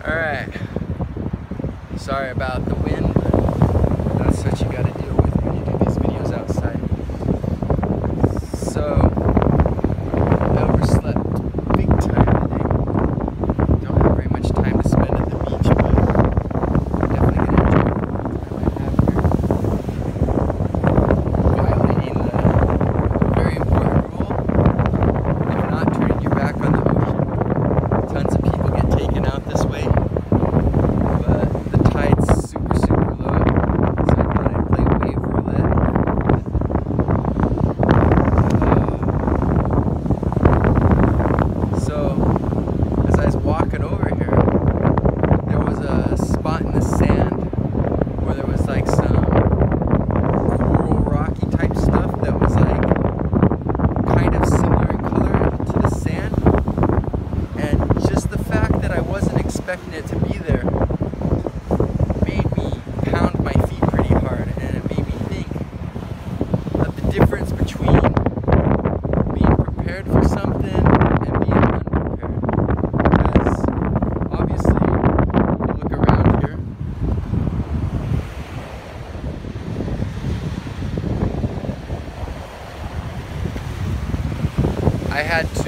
Alright, sorry about the wind, but that's what you gotta deal with when you do these videos outside. So, I overslept big time today. Don't have very much time to spend at the beach, but I'm definitely gonna enjoy the time I have here. Violating the very important rule of not turning your back on the ocean. Tons of people get taken out this way. Walking over here, there was a spot in the sand where there was like some coral rocky type stuff that was like kind of similar in color to the sand, and just the fact that I wasn't expecting it to be there made me pound my feet pretty hard, and it made me think of the difference between being prepared for something and being unprepared. I had to